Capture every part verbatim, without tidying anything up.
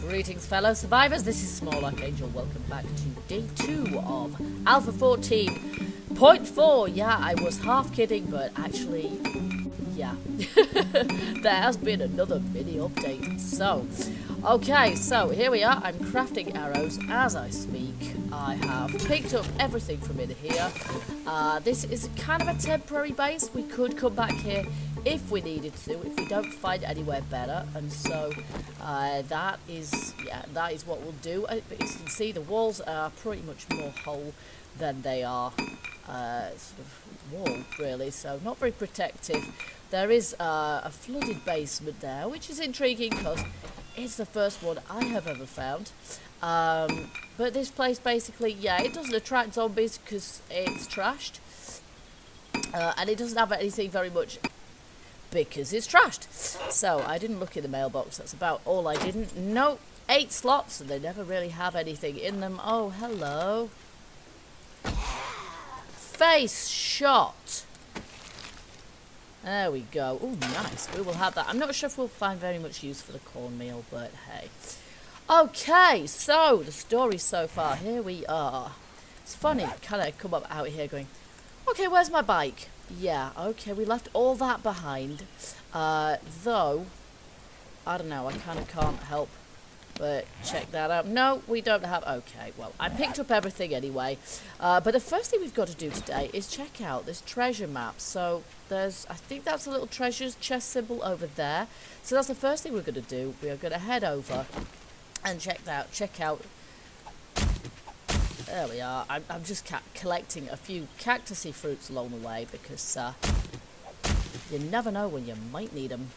Greetings, fellow survivors. This is Small Archangel. Welcome back to day two of Alpha fourteen point four. Yeah, I was half kidding, but actually, yeah, there has been another mini update. So, okay, so here we are. I'm crafting arrows as I speak. I have picked up everything from in here. Uh, this is kind of a temporary base. We could come back here if we needed to, if we don't find anywhere better, and so uh, that is, yeah, that is what we'll do. Uh, but as you can see, the walls are pretty much more whole than they are uh, sort of wall, really, so not very protective. There is uh, a flooded basement there, which is intriguing because it's the first one I have ever found. Um, but this place basically, yeah, it doesn't attract zombies because it's trashed, uh, and it doesn't have anything very much because it's trashed. So I didn't look in the mailbox. That's about all I didn't. No, eight slots, and they never really have anything in them. Oh, hello. Face shot. There we go. Oh, nice. We will have that. I'm not sure if we'll find very much use for the cornmeal, but hey. Okay, so the story so far. Here we are. It's funny, kind of come up out here going, okay, where's my bike? Yeah, okay, we left all that behind. Uh, though, I don't know, I kind of can't help but check that out. No, we don't have... Okay, well, I picked up everything anyway. Uh, but the first thing we've got to do today is check out this treasure map. So, there's... I think that's a little treasure chest symbol over there. So that's the first thing we're going to do. We are going to head over and check that, check out... There we are. I'm, I'm just ca collecting a few cactusy fruits along the way because uh, you never know when you might need them.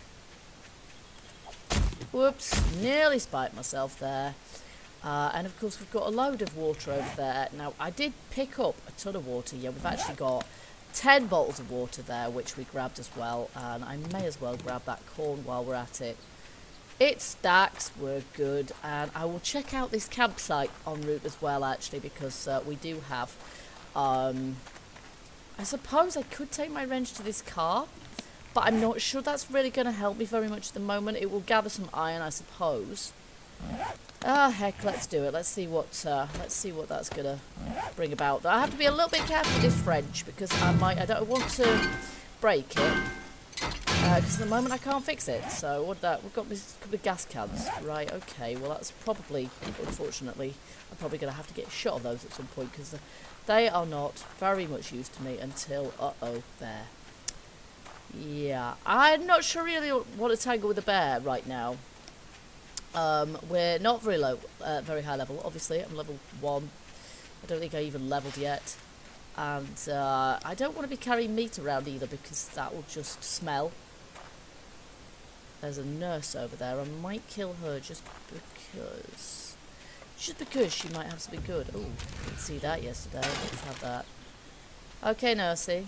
Whoops, nearly spiked myself there. Uh, and of course we've got a load of water over there. Now I did pick up a ton of water. Yeah, we've actually got ten bottles of water there, which we grabbed as well. And I may as well grab that corn while we're at it. It stacks, we're good, and I will check out this campsite en route as well, actually, because uh, we do have, um, I suppose I could take my wrench to this car, but I'm not sure that's really going to help me very much at the moment. It will gather some iron, I suppose. Ah, heck, let's do it. Let's see what, uh, let's see what that's going to bring about. I have to be a little bit careful with this wrench, because I might, I don't want to break it. Because uh, at the moment I can't fix it. So what that? We've got this couple of gas cans, right? Okay. Well, that's probably, unfortunately, I'm probably going to have to get a shot of those at some point because they are not very much use to me until uh oh, there. Yeah, I'm not sure really want to tangle with a bear right now. Um, we're not very low, uh, very high level. Obviously, I'm level one. I don't think I even leveled yet. And uh, I don't want to be carrying meat around either because that will just smell. There's a nurse over there. I might kill her just because... Just because she might have something good. Oh, didn't see that yesterday. Let's have that. Okay, nursey.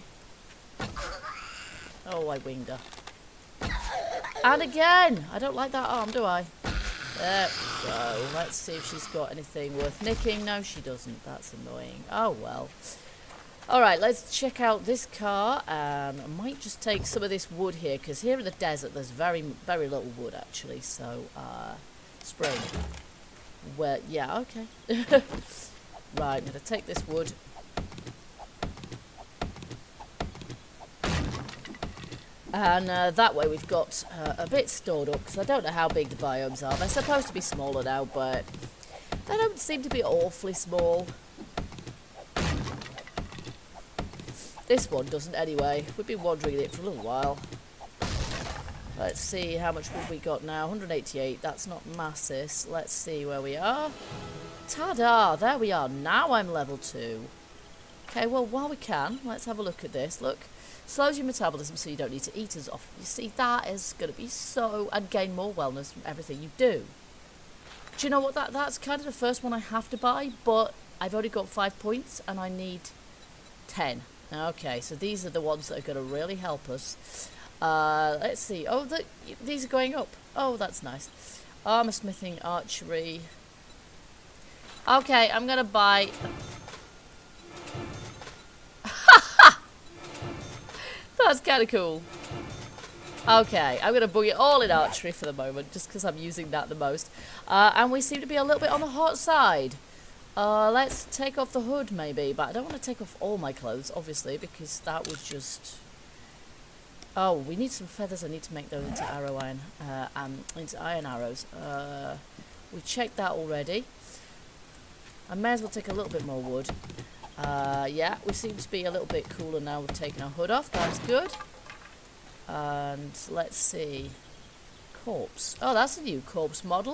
Oh, I winged her. And again! I don't like that arm, do I? There we go. Let's see if she's got anything worth nicking. No, she doesn't. That's annoying. Oh, well. Alright, let's check out this car, and I might just take some of this wood here, because here in the desert there's very, very little wood actually, so, uh, spring. Well, yeah, okay. Right, I'm going to take this wood. And uh, that way we've got uh, a bit stored up, because I don't know how big the biomes are. They're supposed to be smaller now, but they don't seem to be awfully small. This one doesn't anyway. We've been wandering in it for a little while. Let's see how much wood we got now. one hundred eighty-eight. That's not massive. Let's see where we are. Ta-da! There we are. Now I'm level two. Okay, well, while we can, let's have a look at this. Look. Slows your metabolism so you don't need to eat as often. You see, that is going to be so... and gain more wellness from everything you do. Do you know what? That That's kind of the first one I have to buy, but I've only got five points and I need ten. Okay, so these are the ones that are going to really help us. Uh, let's see. Oh, the, these are going up. Oh, that's nice. Armor smithing, archery. Okay, I'm going to buy... That's kind of cool. Okay, I'm going to bung it all in archery for the moment, just because I'm using that the most. Uh, and we seem to be a little bit on the hot side. Uh, let's take off the hood, maybe. But I don't want to take off all my clothes, obviously, because that would just... Oh, we need some feathers. I need to make those into arrow iron, uh, um, into iron arrows. Uh, we checked that already. I may as well take a little bit more wood. Uh, yeah, we seem to be a little bit cooler now. We've taken our hood off. That's good. And let's see. Corpse. Oh, that's a new corpse model.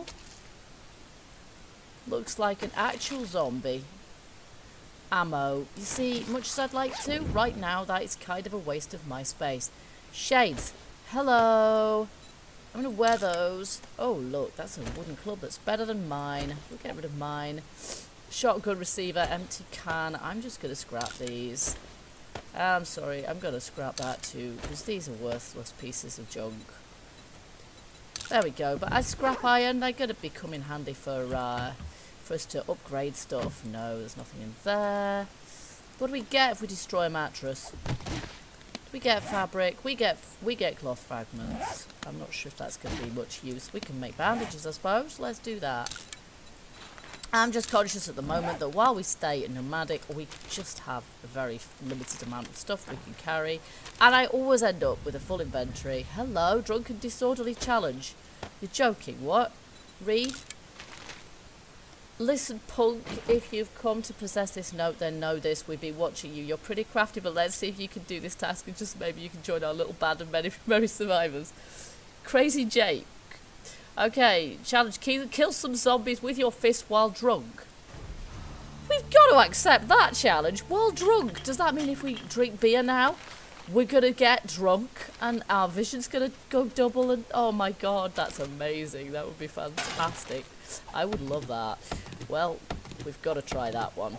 Looks like an actual zombie. Ammo. You see, much as I'd like to, right now that is kind of a waste of my space. Shades. Hello. I'm going to wear those. Oh, look, that's a wooden club that's better than mine. We'll get rid of mine. Shotgun receiver, empty can. I'm just going to scrap these. I'm sorry, I'm going to scrap that too, because these are worthless pieces of junk. There we go. But as scrap iron, they're going to be come in handy for, uh, for us to upgrade stuff. No, there's nothing in there. What do we get if we destroy a mattress? We get fabric. We get we get cloth fragments. I'm not sure if that's going to be much use. We can make bandages, I suppose. Let's do that. I'm just conscious at the moment that while we stay nomadic, we just have a very limited amount of stuff we can carry. And I always end up with a full inventory. Hello, drunken disorderly challenge. You're joking, what? Read. Listen, punk, if you've come to possess this note, then know this. We've been watching you. You're pretty crafty, but let's see if you can do this task, and just maybe you can join our little band of merry, merry survivors. Crazy Jake. Okay, challenge. Kill, kill some zombies with your fist while drunk. We've got to accept that challenge. While drunk. Does that mean if we drink beer now, we're going to get drunk and our vision's going to go double? And oh my god, that's amazing. That would be fantastic. I would love that. Well, we've got to try that one.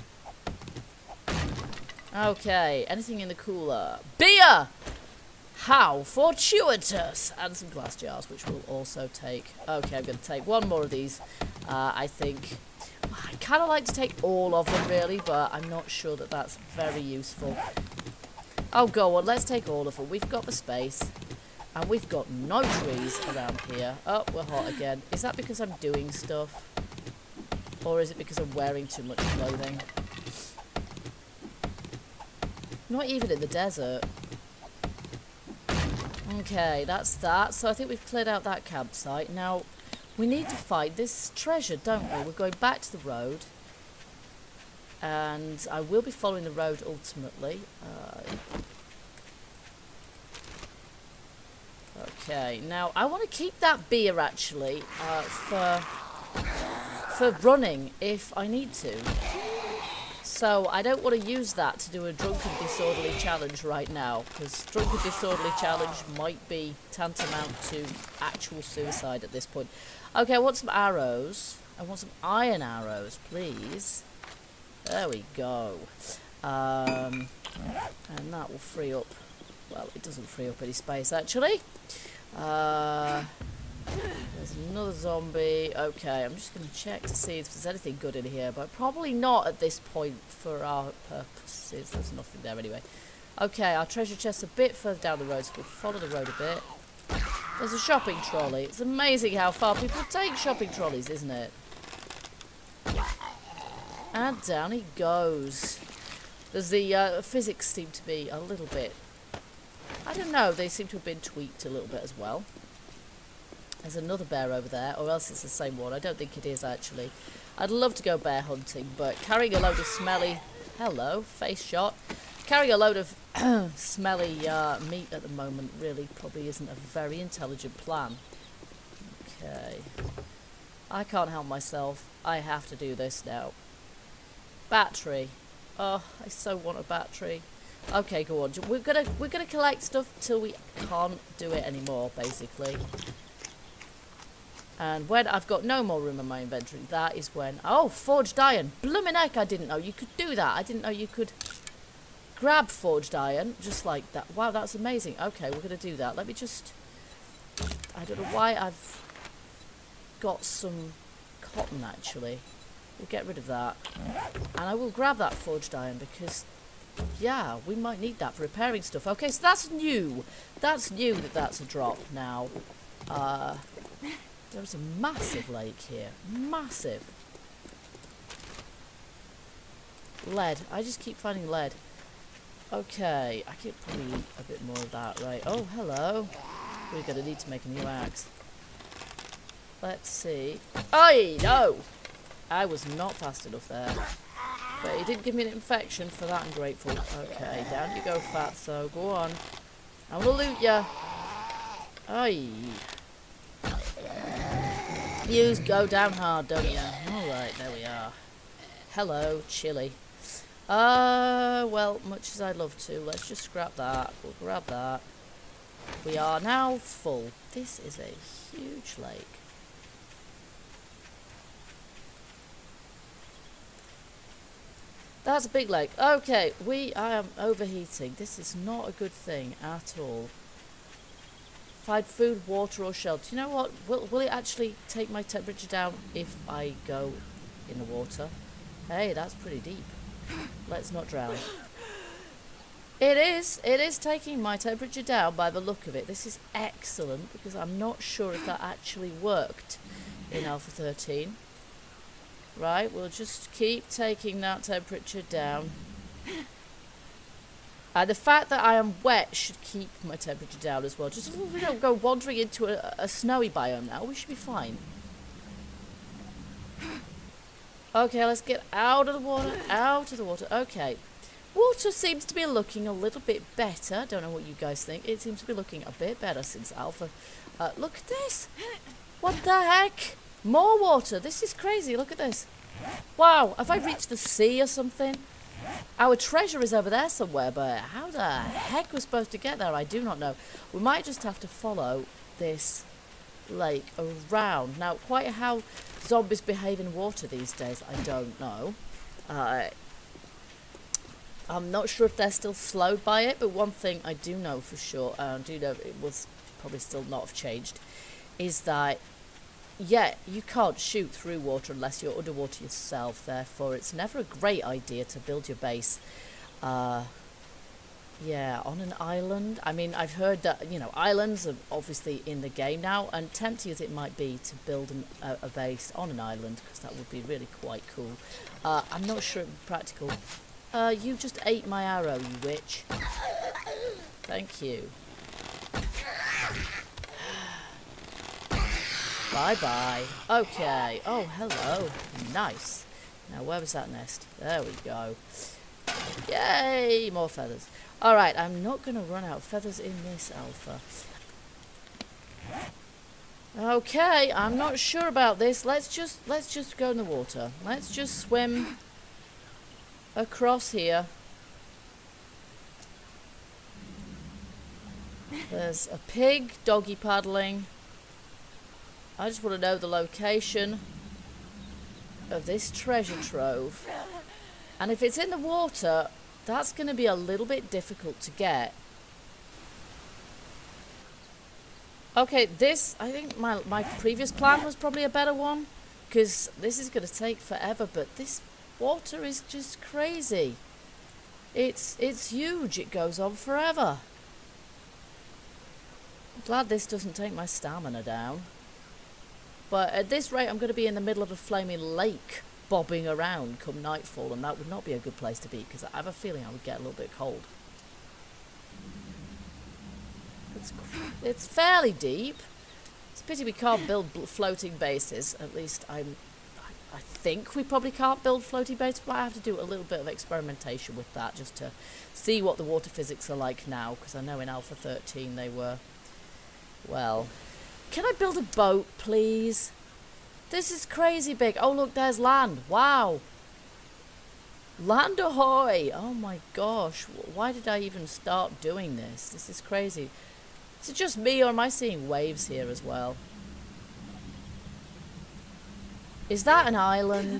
Okay, anything in the cooler? Beer! How fortuitous! And some glass jars, which we'll also take. Okay, I'm going to take one more of these. Uh, I think... I kind of like to take all of them, really, but I'm not sure that that's very useful. Oh, go on, let's take all of them. We've got the space. And we've got no trees around here. Oh, we're hot again. Is that because I'm doing stuff? Or is it because I'm wearing too much clothing? Not even in the desert. Okay, that's that. So I think we've cleared out that campsite. Now, we need to find this treasure, don't we? We're going back to the road. And I will be following the road ultimately. Uh, okay, now I want to keep that beer actually uh, for, for running if I need to. So I don't want to use that to do a drunken disorderly challenge right now, because drunken disorderly challenge might be tantamount to actual suicide at this point. Okay, I want some arrows. I want some iron arrows, please. There we go. Um, and that will free up... Well, it doesn't free up any space, actually. Uh, there's another zombie. Okay, I'm just going to check to see if there's anything good in here, but probably not at this point for our purposes. There's nothing there anyway. Okay, our treasure chest's a bit further down the road, so we'll follow the road a bit. There's a shopping trolley. It's amazing how far people take shopping trolleys, isn't it? And down he goes. There's the uh, physics seem to be a little bit... I don't know, they seem to have been tweaked a little bit as well. There's another bear over there, or else it's the same one. I don't think it is, actually. I'd love to go bear hunting, but carrying a load of smelly... Hello, face shot. Carrying a load of smelly uh, meat at the moment really probably isn't a very intelligent plan. Okay. I can't help myself. I have to do this now. Battery. Oh, I so want a battery. Okay, go on. We're gonna we're gonna collect stuff till we can't do it anymore, basically. And when I've got no more room in my inventory, that is when... Oh, forged iron. Bloomin' heck, I didn't know you could do that. I didn't know you could grab forged iron just like that. Wow, that's amazing. Okay, we're gonna do that. Let me just... I don't know why I've got some cotton, actually. We'll get rid of that. And I will grab that forged iron because yeah, we might need that for repairing stuff. Okay, so that's new. That's new that that's a drop now. Uh, there's a massive lake here. Massive. Lead. I just keep finding lead. Okay, I could probably eat a bit more of that, right? Oh, hello. We're going to need to make a new axe. Let's see. Oh, no! I was not fast enough there. But it did give me an infection. For that I'm grateful. Okay, down you go, fatso. Go on. I will loot ya. Aye. Yous go down hard, don't ya? Alright, there we are. Hello, chili. Uh, well, much as I'd love to, let's just scrap that. We'll grab that. We are now full. This is a huge lake. That's a big lake. Okay, we I am overheating. This is not a good thing at all. Find food, water or shelter. You know what? Will, will it actually take my temperature down if I go in the water? Hey, that's pretty deep. Let's not drown. It is. It is taking my temperature down by the look of it. This is excellent because I'm not sure if that actually worked in Alpha thirteen. Right, we'll just keep taking that temperature down. Uh, the fact that I am wet should keep my temperature down as well. Just if we don't go wandering into a, a snowy biome now, we should be fine. Okay, let's get out of the water, out of the water. Okay, water seems to be looking a little bit better. Don't know what you guys think. It seems to be looking a bit better since Alpha. Uh, look at this. What the heck? More water. This is crazy. Look at this. Wow, have I reached the sea or something? Our treasure is over there somewhere, but how the heck we're supposed to get there, I do not know. We might just have to follow this lake around. Now, quite how zombies behave in water these days, I don't know. Uh, I'm not sure if they're still slowed by it, but one thing I do know for sure, and I do know it will probably still not have changed, is that yeah, you can't shoot through water unless you're underwater yourself. Therefore, it's never a great idea to build your base, uh, yeah, on an island. I mean, I've heard that, you know, islands are obviously in the game now, and tempting as it might be to build an, a, a base on an island, because that would be really quite cool. Uh, I'm not sure it would be practical. Uh, you just ate my arrow, you witch. Thank you. Bye-bye. Okay. Oh, hello. Nice. Now, where was that nest? There we go. Yay! More feathers. Alright, I'm not going to run out of feathers in this alpha. Okay, I'm not sure about this. Let's just, let's just go in the water. Let's just swim across here. There's a pig doggy paddling. I just want to know the location of this treasure trove. And if it's in the water, that's going to be a little bit difficult to get. Okay, this, I think my, my previous plan was probably a better one. Because this is going to take forever, but this water is just crazy. It's, it's huge, it goes on forever. I'm glad this doesn't take my stamina down. But at this rate, I'm going to be in the middle of a flaming lake, bobbing around come nightfall, and that would not be a good place to be, because I have a feeling I would get a little bit cold. It's, it's fairly deep. It's a pity we can't build floating bases. At least I'm, I, I think we probably can't build floating bases, but I have to do a little bit of experimentation with that, just to see what the water physics are like now, because I know in Alpha thirteen they were, well... Can I build a boat, please? This is crazy big. Oh, look, there's land. Wow. Land ahoy. Oh, my gosh. Why did I even start doing this? This is crazy. Is it just me, or am I seeing waves here as well? Is that an island?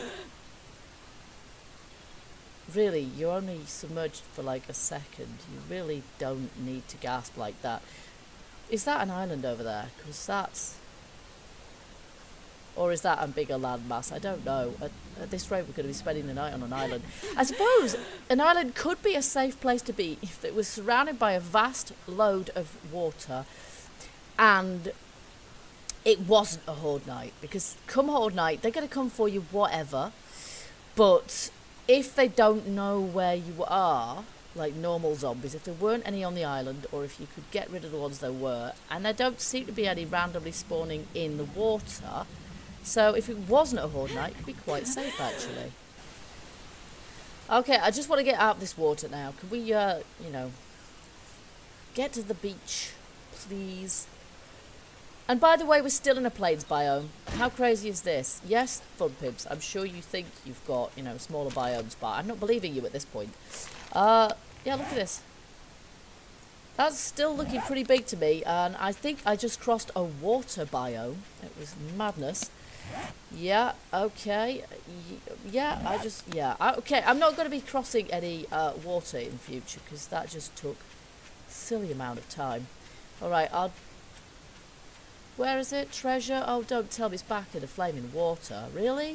Really, you're only submerged for like a second. You really don't need to gasp like that. Is that an island over there? Because that's... Or is that a bigger landmass? I don't know. At, at this rate, we're going to be spending the night on an island. I suppose an island could be a safe place to be if it was surrounded by a vast load of water and it wasn't a horde night. Because come horde night, they're going to come for you whatever. But if they don't know where you are, like normal zombies, if there weren't any on the island, or if you could get rid of the ones there were, and there don't seem to be any randomly spawning in the water, so if it wasn't a horde night, it could be quite safe actually. Okay, I just want to get out of this water now. Can we, uh, you know, get to the beach, please? And by the way, we're still in a plains biome. How crazy is this? Yes, fun pimps, I'm sure you think you've got, you know, smaller biomes, but I'm not believing you at this point. Uh, yeah, look at this. That's still looking pretty big to me, and I think I just crossed a water biome. It was madness. Yeah, okay. Y yeah, I just, yeah. I, okay, I'm not going to be crossing any uh, water in future, because that just took a silly amount of time. Alright, I'll... Where is it? Treasure? Oh, don't tell me it's back in the flaming water. Really?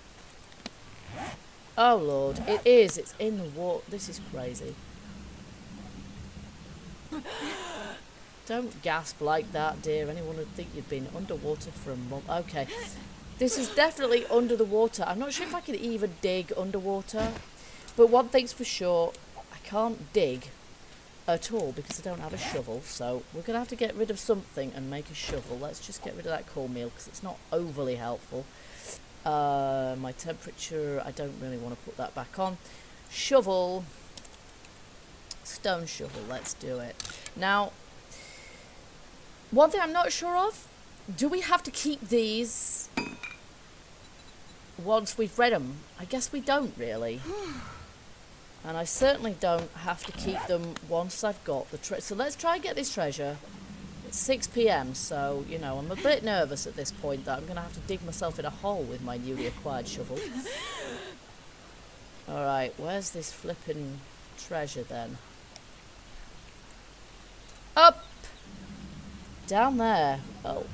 Oh, Lord. It is. It's in the water. This is crazy. Don't gasp like that, dear. Anyone would think you'd been underwater for a month. Okay. This is definitely under the water. I'm not sure if I can even dig underwater. But one thing's for sure. I can't dig at all because I don't have a shovel. So we're going to have to get rid of something and make a shovel. Let's just get rid of that cornmeal because it's not overly helpful. Uh, my temperature, I don't really want to put that back on. Shovel. Stone shovel. Let's do it. Now, one thing I'm not sure of. Do we have to keep these once we've read them? I guess we don't really. And I certainly don't have to keep them once I've got the treasure. So let's try and get this treasure. It's six p m, so, you know, I'm a bit nervous at this point that I'm going to have to dig myself in a hole with my newly acquired shovel. Alright, where's this flipping treasure then? Up! Down there. Oh.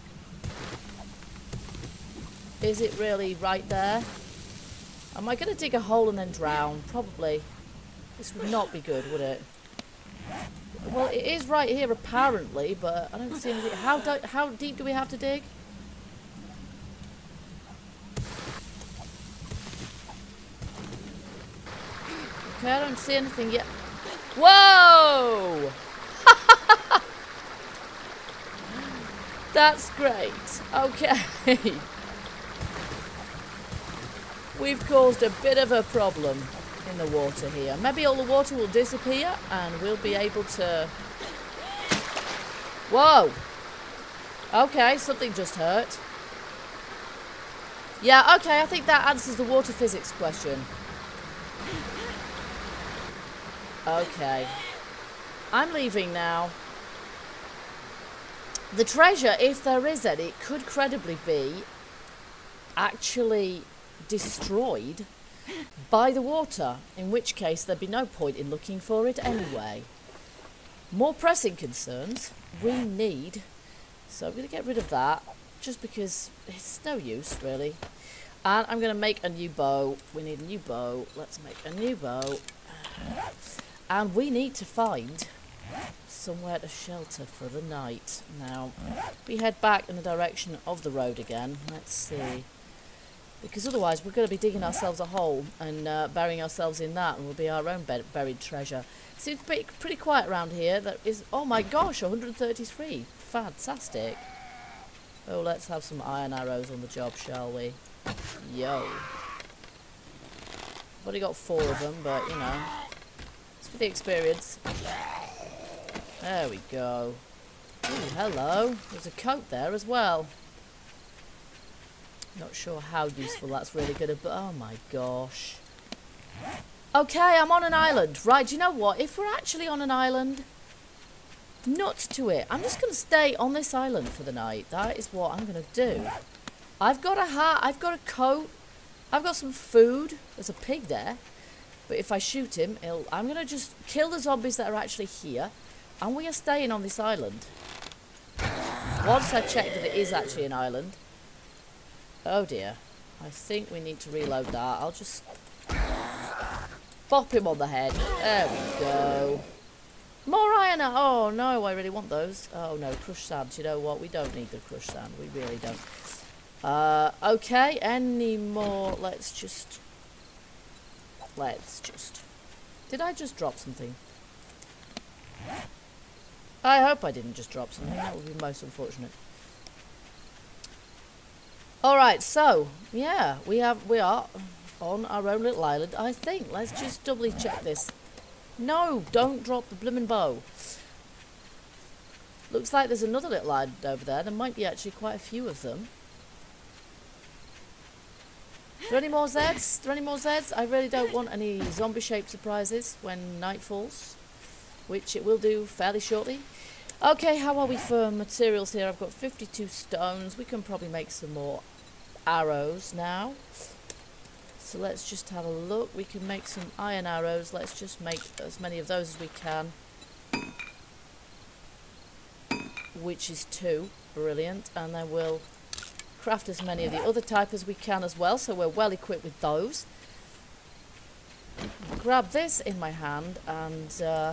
Is it really right there? Am I going to dig a hole and then drown? Probably. This would not be good, would it? Well, it is right here apparently, but I don't see anything. How, do, how deep do we have to dig? Okay, I don't see anything yet. Whoa! That's great. Okay. We've caused a bit of a problem in the water here. Maybe all the water will disappear and we'll be able to... Whoa! Okay, something just hurt. Yeah, okay, I think that answers the water physics question. Okay. I'm leaving now. The treasure, if there is any, could credibly be actually destroyed by the water, in which case there'd be no point in looking for it anyway. More pressing concerns we need, so I'm going to get rid of that, just because it's no use, really. And I'm going to make a new bow. We need a new bow. Let's make a new bow. And we need to find somewhere to shelter for the night. Now, we head back in the direction of the road again. Let's see. Because otherwise we're going to be digging ourselves a hole and uh, burying ourselves in that, and we'll be our own buried treasure. Seems pretty, pretty quiet around here. That is, oh my gosh, one hundred thirty-three. Fantastic. Oh, let's have some iron arrows on the job, shall we? Yo. I've only got four of them, but, you know, it's for the experience. There we go. Ooh, hello. There's a coat there as well. Not sure how useful that's really going to be. Oh my gosh. Okay, I'm on an island. Right, do you know what? If we're actually on an island, nuts to it. I'm just going to stay on this island for the night. That is what I'm going to do. I've got a hat. I've got a coat. I've got some food. There's a pig there. But if I shoot him, he'll, I'm going to just kill the zombies that are actually here. And we are staying on this island. Once I check that it is actually an island. Oh dear. I think we need to reload that. I'll just bop him on the head. There we go. More iron. Oh no, I really want those. Oh no, crushed sand. You know what? We don't need the crushed sand. We really don't. Uh, okay, any more? Let's just... Let's just... Did I just drop something? I hope I didn't just drop something. That would be most unfortunate. Alright, so, yeah, we have, we are on our own little island, I think. Let's just doubly check this. No, don't drop the bloomin' bow. Looks like there's another little island over there. There might be actually quite a few of them. Are there any more Zeds? Are there any more Zeds? I really don't want any zombie-shaped surprises when night falls, which it will do fairly shortly. Okay, how are we for materials here? I've got fifty-two stones. We can probably make some more arrows now. So let's just have a look. We can make some iron arrows. Let's just make as many of those as we can. Which is two. Brilliant. And then we'll craft as many of the other type as we can as well. So we're well equipped with those. Grab this in my hand and... Uh,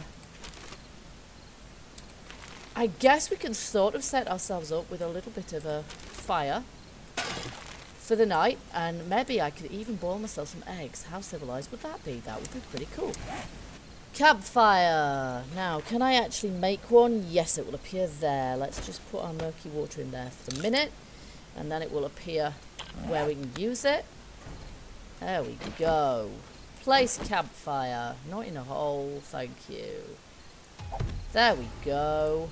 I guess we can sort of set ourselves up with a little bit of a fire for the night, and maybe I could even boil myself some eggs. How civilized would that be? That would be pretty cool. Campfire. Now, can I actually make one? Yes, it will appear there. Let's just put our murky water in there for the minute, and then it will appear where we can use it. There we go. Place campfire. Not in a hole, thank you. There we go.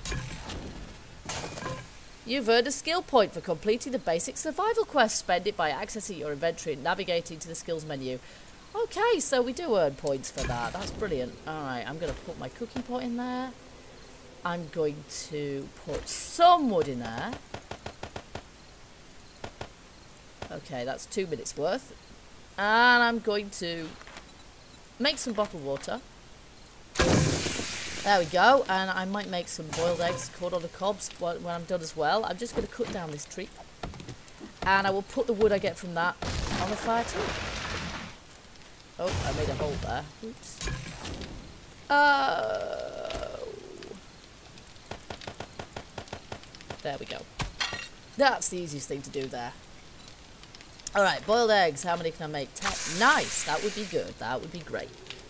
You've earned a skill point for completing the basic survival quest. Spend it by accessing your inventory and navigating to the skills menu. Okay, so we do earn points for that. That's brilliant. Alright, I'm going to put my cooking pot in there. I'm going to put some wood in there. Okay, that's two minutes worth. And I'm going to make some bottled water. There we go, and I might make some boiled eggs caught on the cobs when I'm done as well. I'm just going to cut down this tree, and I will put the wood I get from that on the fire too. Oh, I made a hole there. Oops. Oh. There we go. That's the easiest thing to do there. Alright, boiled eggs. How many can I make? Ten. Nice! That would be good. That would be great.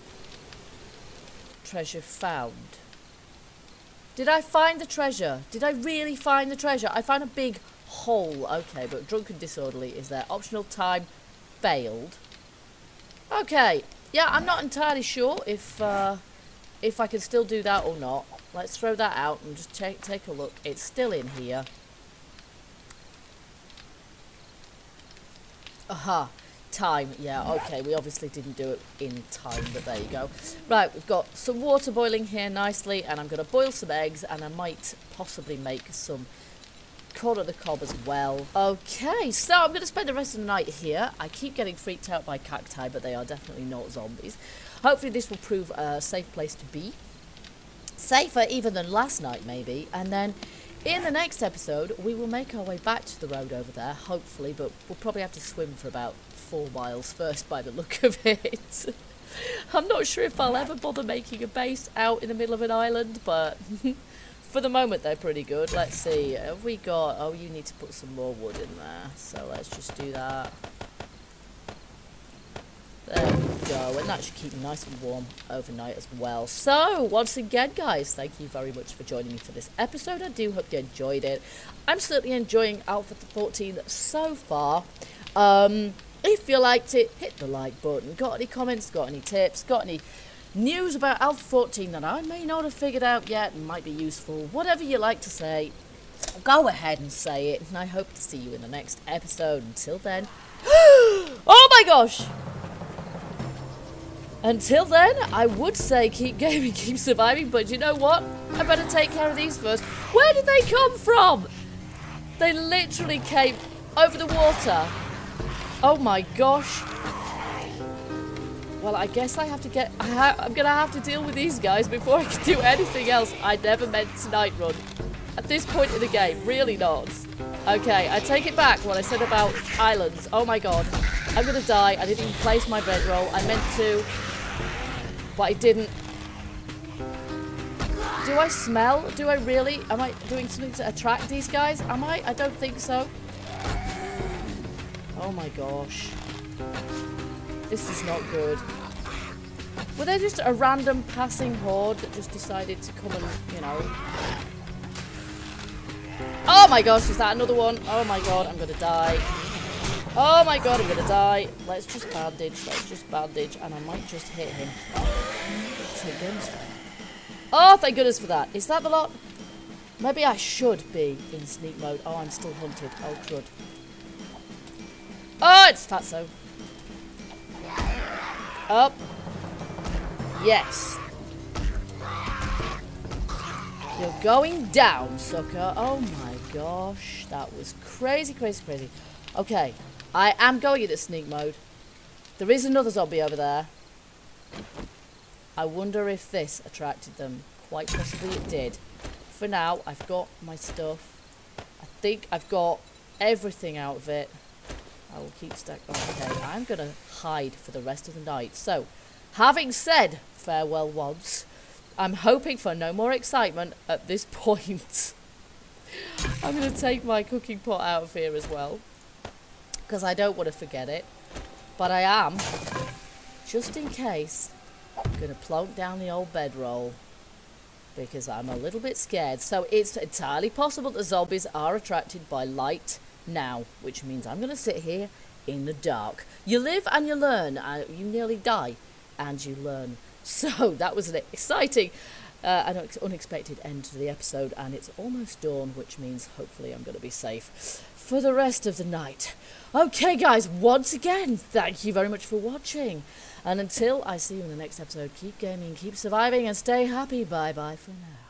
Treasure found. Did I find the treasure? Did I really find the treasure? I found a big hole. Okay, but drunken disorderly is there. Optional time failed. Okay. Yeah, I'm not entirely sure if uh, if I can still do that or not. Let's throw that out and just take take a look. It's still in here. Aha. Time, yeah, okay, we obviously didn't do it in time, but there you go. Right, we've got some water boiling here nicely, and I'm going to boil some eggs, and I might possibly make some corn on the cob as well. Okay, so I'm going to spend the rest of the night here. I keep getting freaked out by cacti, but they are definitely not zombies. Hopefully this will prove a safe place to be. Safer even than last night, maybe, and then... in the next episode, we will make our way back to the road over there, hopefully, but we'll probably have to swim for about four miles first by the look of it. I'm not sure if I'll ever bother making a base out in the middle of an island, but for the moment they're pretty good. Let's see, have we got... oh, you need to put some more wood in there, so let's just do that. There we go, and that should keep me nice and warm overnight as well. So, once again, guys, thank you very much for joining me for this episode. I do hope you enjoyed it. I'm certainly enjoying Alpha fourteen so far. Um, if you liked it, hit the like button. Got any comments, got any tips, got any news about Alpha fourteen that I may not have figured out yet and might be useful, whatever you like to say, go ahead and say it. And I hope to see you in the next episode. Until then, oh my gosh! Until then, I would say keep gaming, keep surviving, but you know what? I better take care of these first. Where did they come from? They literally came over the water. Oh my gosh. Well, I guess I have to get... I ha I'm going to have to deal with these guys before I can do anything else. I never meant to night run. At this point in the game, really not. Okay, I take it back what I said about islands. Oh my god. I'm gonna die. I didn't even place my bedroll. I meant to, but I didn't. Do I smell? Do I really? Am I doing something to attract these guys? Am I? I don't think so. Oh my gosh. This is not good. Were they just a random passing horde that just decided to come and, you know... Oh my gosh, is that another one? Oh my god, I'm gonna die. Oh my god, I'm gonna die. Let's just bandage, let's just bandage, and I might just hit him. Thank goodness for that. Oh, thank goodness for that. Is that the lot? Maybe I should be in sneak mode. Oh, I'm still hunted. Oh, crud. Oh, it's Fatso. Up. Yes. You're going down, sucker. Oh my gosh. That was crazy, crazy, crazy. Okay. I am going into sneak mode. There is another zombie over there. I wonder if this attracted them. Quite possibly it did. For now, I've got my stuff. I think I've got everything out of it. I will keep stack. Okay, I'm going to hide for the rest of the night. So, having said farewell once, I'm hoping for no more excitement at this point. I'm going to take my cooking pot out of here as well, because I don't want to forget it. But I am, just in case, going to plonk down the old bedroll, because I'm a little bit scared. So it's entirely possible that zombies are attracted by light now, which means I'm going to sit here in the dark. You live and you learn. Uh, you nearly die and you learn. So that was an exciting uh, and unexpected end to the episode, and it's almost dawn, which means hopefully I'm going to be safe for the rest of the night. Okay guys, once again, thank you very much for watching, and until I see you in the next episode, keep gaming, keep surviving, and stay happy. Bye bye for now.